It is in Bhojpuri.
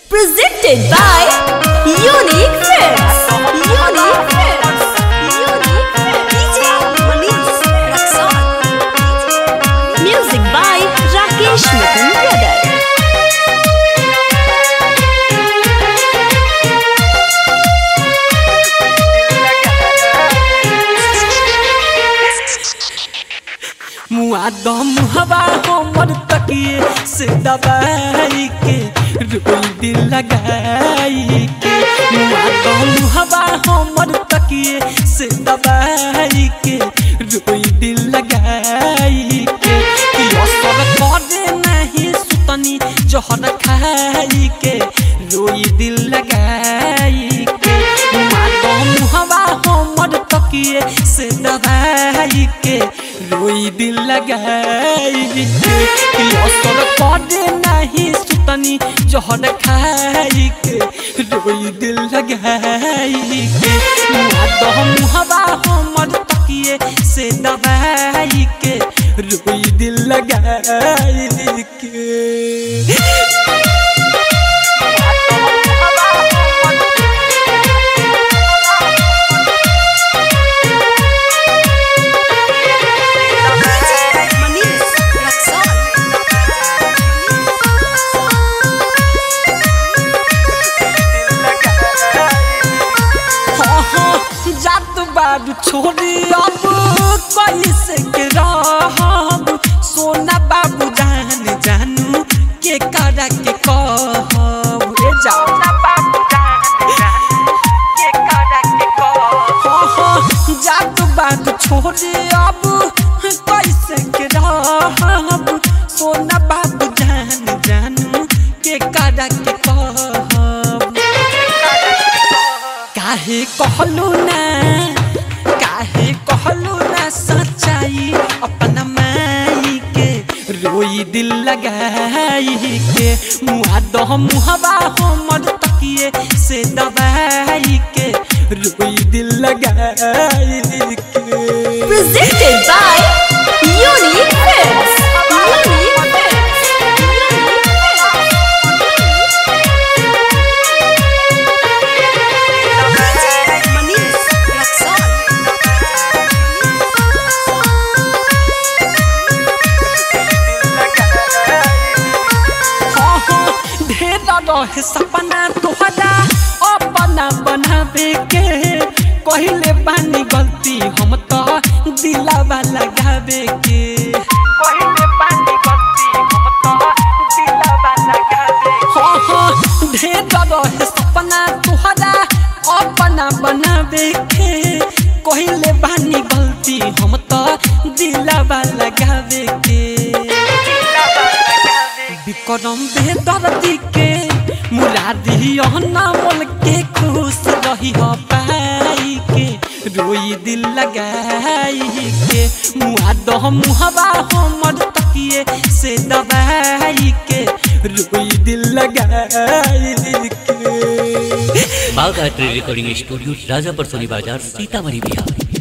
Presented by Unique Films. Unique Films. Unique Films. DJ Manish Raksol. Music by Rakesh Mithun Brother. मुआदम हवा हमर तकिए से दबाई के रोई दिल लगाई के। मुआदम हवा हमर तकिए से दबाई के रोई दिल लगाई के। असर करे नहीं सुतनी जहर खाई के रोई दिल लगाई के। मुआदम हवा हमर तकिए से दबाई के रोई दिल लगाई के। असर करे नहीं सुतनी जहर खाई के रोई दिल लगाई के। मुआदम हवा हमर तकिए से दबाई के रोई दिल लगाई के। छोड़ी अब कैसे के रहब सोना बाबू जान जानू के करा के कहब रे जाना बाबू जान के करा के कहब जात बात छोड़ी अब कैसे के रहब सोना बाबू जान जानू के करा के कहब। काहे कहलू ना सच्चाई अपना माई के रोई दिल लगाई के। मुआदम हवा हमर तकिए से दबाई के रोई दिल लगाई के। Presented by Unique Films. Unique Films. Manish Raksol. रहे सपना तोहरा अपना बनावे के कहले बानी गलती हम तो दिलावा लगावे के। कहले बानी गलती हम तो दिलावा लगावे के। ढेर रहे सपना तोहरा अपना बनावे के कहले बानी गलती हम तो दिलावा लगावे के। विक्रम बेदर्दी के मुरादी नामल के खुश रही हो पाई के रोई दिल लगाई के। मुआदम हवा हमर तकिए से दबाई के रोई दिल लगाई के। Bagh art recording studio Rajapur Soni Bazar Sitamarhi Bihar.